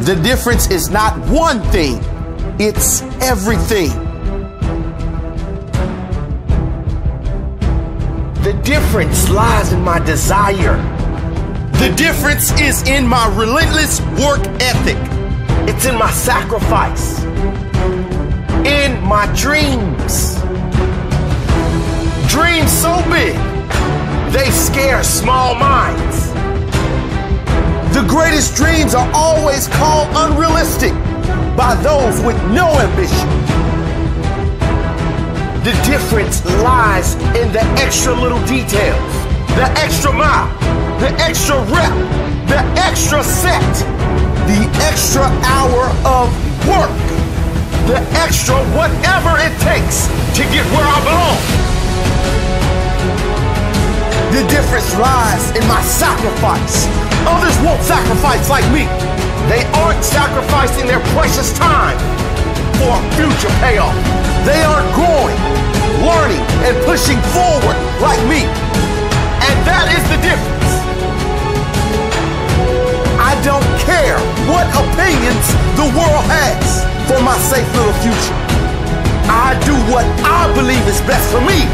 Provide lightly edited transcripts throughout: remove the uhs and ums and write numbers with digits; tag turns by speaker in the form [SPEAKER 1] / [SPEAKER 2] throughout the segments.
[SPEAKER 1] The difference is not one thing, it's everything. The difference lies in my desire. The difference is in my relentless work ethic. It's in my sacrifice. In my dreams. Dreams so big, they scare small minds. The greatest dreams are always called unrealistic by those with no ambition. The difference lies in the extra little details, the extra mile, the extra rep, the extra set, the extra hour of work, the extra whatever it takes to get where I belong. The difference lies in my sacrifice. Others won't sacrifice like me. They aren't sacrificing their precious time for a future payoff. They aren't growing, learning, and pushing forward like me. And that is the difference. I don't care what opinions the world has for my safe little future. I do what I believe is best for me.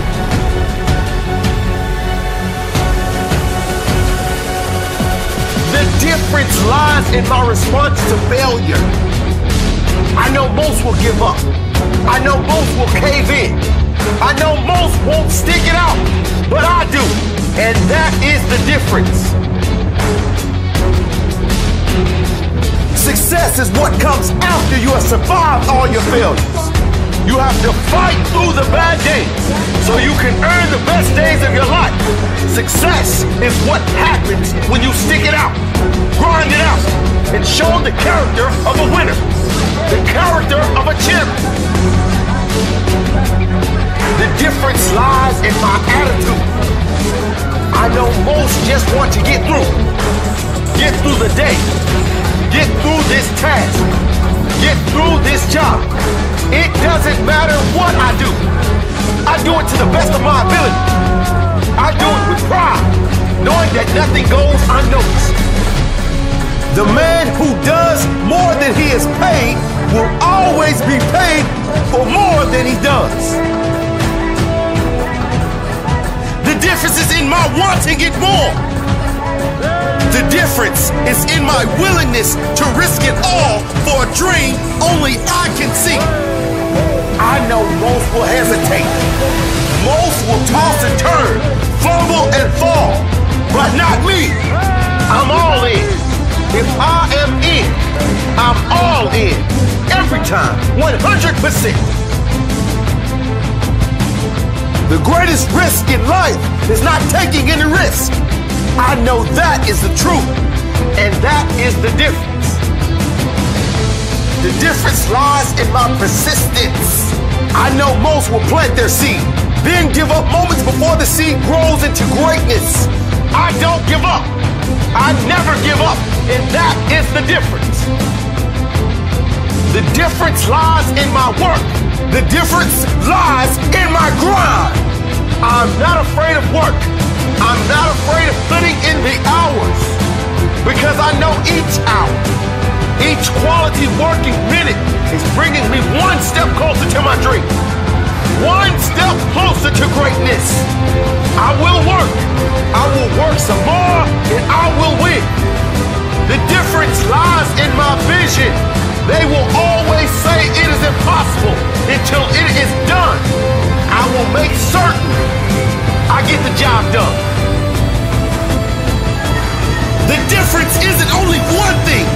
[SPEAKER 1] The difference lies in my response to failure. I know most will give up. I know most will cave in. I know most won't stick it out, but I do. And that is the difference. Success is what comes after you have survived all your failures. You have to fight through the bad days so you can earn the best days of your life. Success is what happens when you stick it out, grind it out, and show the character of a winner, the character of a champion. The difference lies in my attitude. I know most just want to get through the day, get through this task, get through this job. It doesn't matter what I do. I do it to the best of my ability. I do it with pride, knowing that nothing goes unnoticed. The man who does more than he is paid will always be paid for more than he does. The difference is in my wanting it more. The difference is in my willingness to risk it all for a dream only I can see. I know most will hesitate. Most will toss and turn, fumble and fall, but not me. I'm all in. If I am in, I'm all in. Every time, 100%. The greatest risk in life is not taking any risk. I know that is the truth, and that is the difference. The difference lies in my persistence. I know most will plant their seed, then give up moments before the seed grows into greatness. I don't give up. I never give up, and that is the difference. The difference lies in my work. The difference lies in my grind. I'm not afraid of work. I'm not afraid of putting in the hours, because I know each hour, each quality working minute is bringing me one step closer to my dream, one step closer to greatness. I will work some more, and I will win. The difference lies in my vision. They will always say it is impossible until it is done. I will make certain I get the job done. The difference isn't only one thing,